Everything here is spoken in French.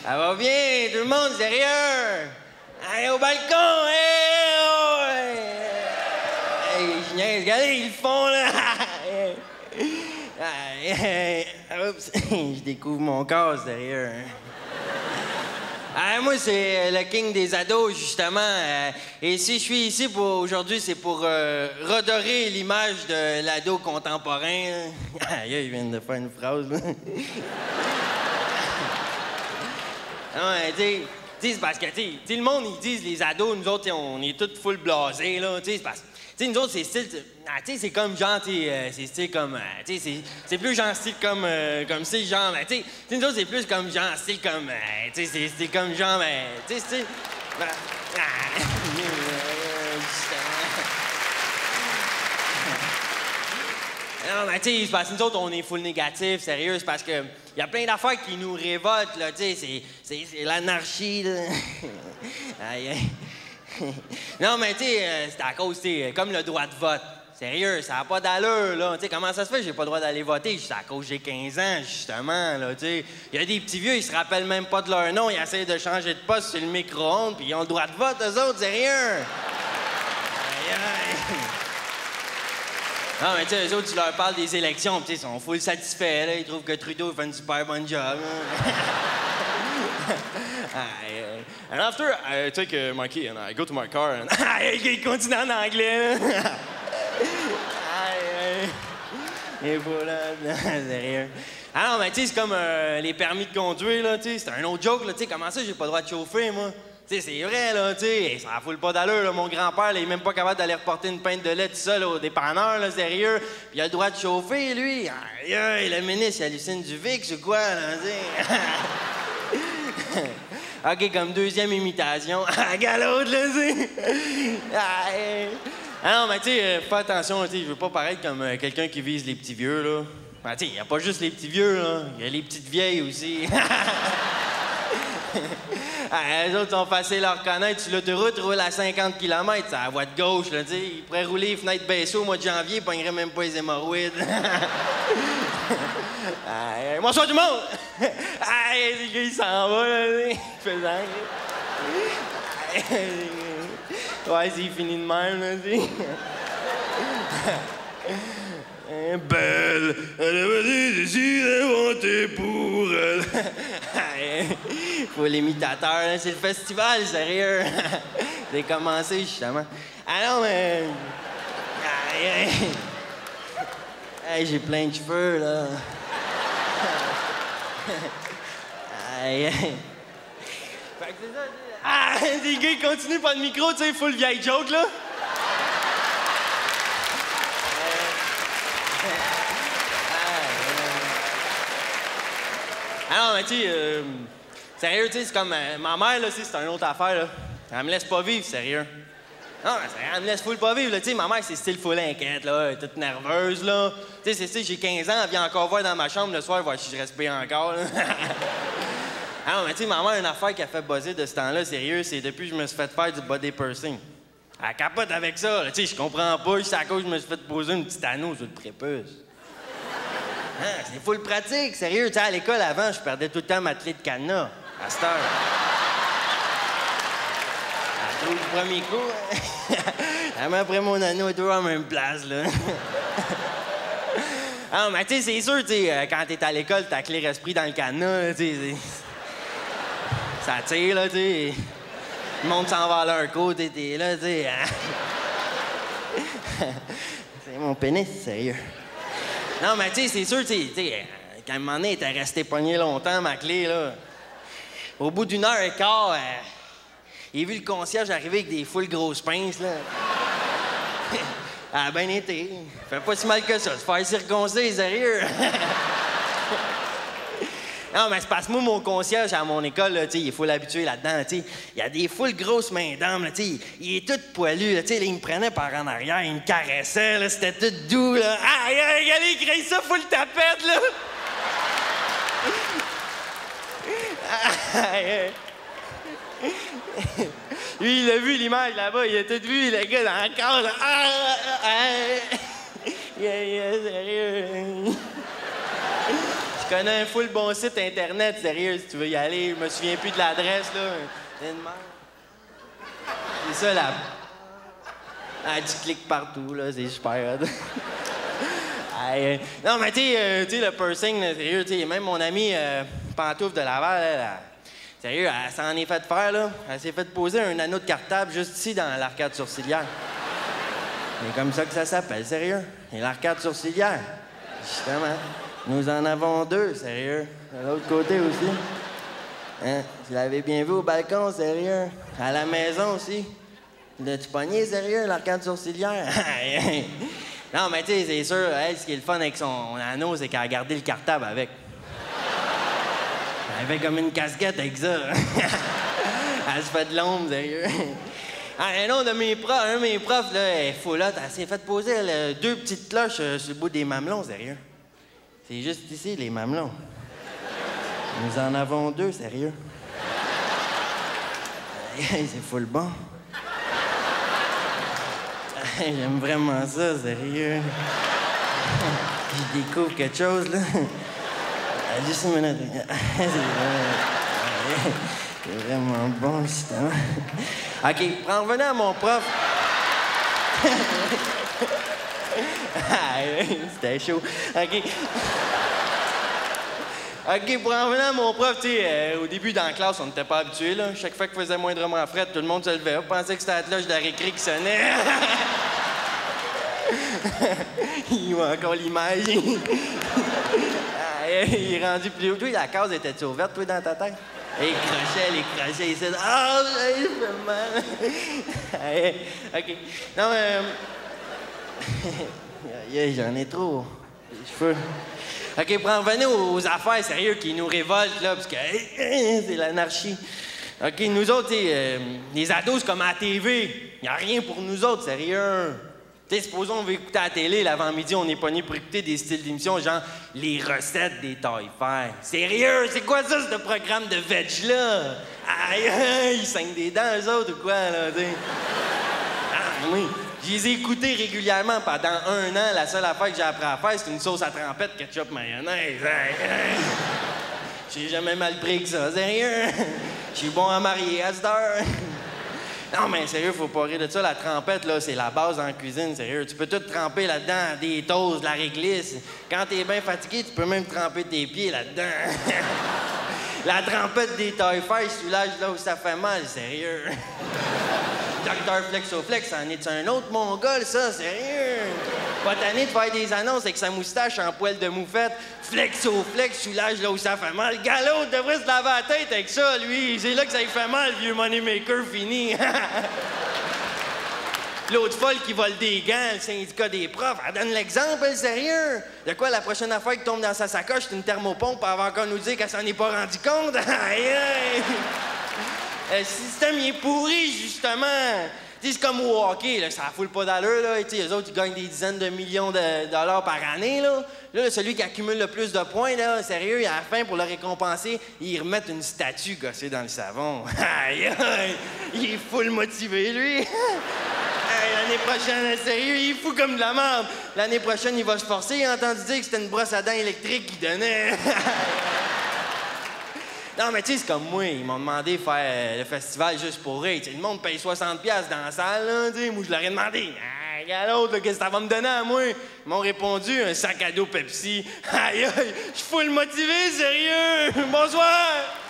Ça va bien, tout le monde, sérieux? Allez, au balcon, hey, oh, hey, je niaise, regardez, ils le font, là. Oups, je découvre mon corps, sérieux. Moi, c'est le king des ados, justement. Et si je suis ici aujourd'hui, c'est pour redorer l'image de l'ado contemporain. Aïe, il vient de faire une phrase, là. Non, tu sais, c'est parce que, tu sais, le monde, ils disent, les ados, nous autres, on est tous full blasés, là, tu sais, c'est parce que, tu sais, nous autres, c'est style, tu sais, c'est comme genre, tu sais, c'est style comme, tu sais, c'est plus genre style comme style genre, tu sais, nous autres, c'est plus comme genre style comme, tu sais, c'est comme genre, tu sais, c'est, non, mais tu sais, c'est parce que nous autres, on est full négatif, sérieux, c'est parce que y a plein d'affaires qui nous révoltent, là, tu sais, c'est l'anarchie, là. Aïe, aïe. Non, mais tu sais, c'est à cause, tu sais, comme le droit de vote. Sérieux, ça n'a pas d'allure, là. Tu sais, comment ça se fait que j'ai pas le droit d'aller voter? C'est à cause que j'ai 15 ans, justement, là, tu sais. Il y a des petits vieux, ils se rappellent même pas de leur nom, ils essayent de changer de poste sur le micro-ondes, puis ils ont le droit de vote, eux autres, sérieux. Aïe, aïe. Non, mais tu sais, eux autres, tu leur parles des élections, pis ils sont full satisfaits, là. Ils trouvent que Trudeau fait une super bonne job, And after, I take my key and I go to my car and... Il continue en anglais, là. Et voilà, sérieux. Ah non, mais tu sais, c'est comme les permis de conduire, là, tu sais. C'est un autre joke, là, tu sais. Comment ça, j'ai pas le droit de chauffer, moi? Tu sais, c'est vrai, là, tu sais, ça fout pas d'allure, là. Mon grand-père, là, il est même pas capable d'aller reporter une pinte de lait tout seul au dépanneur, là, sérieux. Puis il a le droit de chauffer, lui. Aïe, aïe, le ministre, il hallucine du VIX ou quoi, là, tu sais. OK, comme deuxième imitation. Regarde l'autre, là, tu sais. Ah non, mais tu sais, fais attention, tu sais, je veux pas paraître comme quelqu'un qui vise les petits vieux, là. Ben, tu sais, y a pas juste les petits vieux, là. Y a les petites vieilles aussi. Les autres sont faciles à reconnaître. Sur l'autoroute, roule à 50 km, c'est à la voie de gauche, là, tu sais. Ils pourraient rouler les fenêtres baissées au mois de janvier, ils pogneraient même pas les hémorroïdes. Bonsoir tout le monde! Le gars, il s'en va, là, il fait ça. Ouais, c'est fini de même, là, tu sais. Belle, elle avait décidé de voter pour elle. Faut l'imitateur, là, c'est le festival, sérieux. J'ai commencé, justement. Ah non, mais... j'ai plein de cheveux, là. Aïe. Fait que c'est ça, des gars, ils continuent par le micro, tu sais, full vieille joke, là. Ah non, mais tu sais, sérieux, tu sais, c'est comme ma mère, là, c'est une autre affaire, là. Elle me laisse pas vivre, sérieux. Non, elle me laisse full pas vivre, là. Tu sais, ma mère, c'est style full inquiète, là. Elle est toute nerveuse, là. Tu sais, j'ai 15 ans, elle vient encore voir dans ma chambre le soir, voir si je respire encore, là. Ah non, mais tu sais, ma mère, une affaire qui a fait buzzer de ce temps-là, sérieux, c'est depuis que je me suis fait faire du body piercing. Elle capote avec ça, là. Tu sais, je comprends pas, c'est à cause que je me suis fait poser une petite anneau sur le prépuce. C'est full pratique, sérieux. Tu sais, à l'école, avant, je perdais tout le temps ma clé de cadenas. À cette heure. À trouve le premier coup. Même après mon anneau est toujours en même place, là. Ah, mais tu sais, c'est sûr, tu sais, quand t'es à l'école, ta clé reste prise dans le cadenas, tu sais. Ça tire, là, tu sais. Le monde s'en va à leur côté, t'es là, tu sais. C'est mon pénis, sérieux. Non, mais tu sais, c'est sûr, tu sais, quand à un moment donné, elle était restée pognée longtemps, ma clé, là. Au bout d'une heure et quart, j'ai vu le concierge arriver avec des full grosses pinces, là. Elle a bien été. Fait pas si mal que ça, se faire circoncire, sérieux. Non, mais c'est parce que moi, mon concierge à mon école, là, il est full habitué là-dedans. Il y a des full grosses mains d'âme. Il est tout poilu. Là, il me prenait par en arrière, il me caressait. Là, c'était tout doux. Là. Aïe, regardez, il crée ça full tapette. Là. Lui, il a vu l'image là-bas. Il a tout vu, le gars, dans le corps. Là. Sérieux. Je connais un full bon site Internet, sérieux, si tu veux y aller. Je me souviens plus de l'adresse, là. C'est une merde. C'est ça, là. Ah, tu cliques partout, là, c'est super hot. Non, mais tu sais, le pursing, là, sérieux, tu sais, même mon ami Pantoufle de Laval, sérieux, elle s'en est fait faire, là. Elle s'est fait poser un anneau de cartable juste ici, dans l'arcade sourcilière. C'est comme ça que ça s'appelle, sérieux. Et l'arcade sourcilière, justement. Nous en avons deux, sérieux. De l'autre côté aussi. Hein? Tu l'avais bien vu au balcon, sérieux. À la maison aussi. L'as-tu pogné, sérieux, l'arcade sourcilière? Non, mais tu sais, c'est sûr, elle, ce qui est le fun avec son anneau, c'est qu'elle a gardé le cartable avec. Elle fait comme une casquette avec ça. Elle se fait de l'ombre, sérieux. Un autre de mes profs, un de mes profs, là, elle est foulotte, elle s'est fait poser deux petites cloches sur le bout des mamelons, sérieux. C'est juste ici, les mamelons. Nous en avons deux, sérieux. C'est full bon. J'aime vraiment ça, sérieux. Je découvre quelque chose, là. Juste une minute. C'est vraiment bon, justement. OK, revenons à mon prof. C'était chaud. OK. OK, pour en revenir à mon prof, tu sais, au début, dans la classe, on n'était pas habitués, là. Chaque fois qu'il faisait moindrement fret, tout le monde se levait. On pensait que c'était la cloche de la récré qui sonnait. Il voit encore l'image. Il est rendu plus haut. Toi, la case était-tu ouverte, toi, dans ta tête? Les crochets, ici. Ah, oh, ça fait mal. OK. Non, j'en ai trop. Les cheveux. OK, pour en revenir aux affaires sérieuses qui nous révoltent, là, parce que c'est l'anarchie. OK, nous autres, les ados, c'est comme à la TV. Il n'y a rien pour nous autres, sérieux. Tu sais, supposons on veut écouter à la télé, l'avant-midi, on est pogné pour écouter des styles d'émission, genre les recettes des taille-fer. Sérieux, c'est quoi ça, ce programme de veg-là? Aïe, ils saignent des dents, eux autres, ou quoi, là, tu sais? Ah, oui. Je les ai écoutés régulièrement pendant 1 an. La seule affaire que j'ai appris à faire, c'est une sauce à trempette, ketchup, mayonnaise. J'ai jamais mal pris que ça, sérieux. Je suis bon à marier à cette heure. Non, mais sérieux, faut pas rire de ça. La trempette, là, c'est la base en cuisine, sérieux. Tu peux tout tremper là-dedans, des toasts, de la réglisse. Quand t'es bien fatigué, tu peux même tremper tes pieds là-dedans. La trempette des taille-fer soulage là où ça fait mal, sérieux. Dr Flexoflex, en est un autre mongol, ça, sérieux? Pas tanné de faire des annonces avec sa moustache en poil de moufette. Flexoflex, soulage là où ça fait mal. Galop devrait se laver la tête avec ça, lui. C'est là que ça lui fait mal, vieux moneymaker fini. L'autre folle qui vole des gants, le syndicat des profs, elle donne l'exemple, elle, sérieux. De quoi, la prochaine affaire qui tombe dans sa sacoche, c'est une thermopompe, elle va encore nous dire qu'elle s'en est pas rendu compte. Aïe, aïe. Le système, il est pourri, justement. C'est comme au hockey, là, ça fout pas d'allure, là. Les autres, ils gagnent des dizaines de millions de dollars par année, là. Là, celui qui accumule le plus de points, là, sérieux, à la fin, pour le récompenser, ils remettent une statue gossée dans le savon. Aïe, aïe, il est full motivé, lui. L'année prochaine, sérieux, il est fou comme de la merde. L'année prochaine, il va se forcer. Il a entendu dire que c'était une brosse à dents électrique qu'il donnait. Non, mais tu sais, c'est comme moi. Ils m'ont demandé de faire le festival juste pour rire. T'sais, le monde paye 60$ dans la salle, là. T'sais, moi, je leur ai demandé. Ah, regarde l'autre, qu'est-ce que ça va me donner à moi? Ils m'ont répondu un sac à dos Pepsi. Aïe, aïe, je suis full motivé, sérieux. Bonsoir.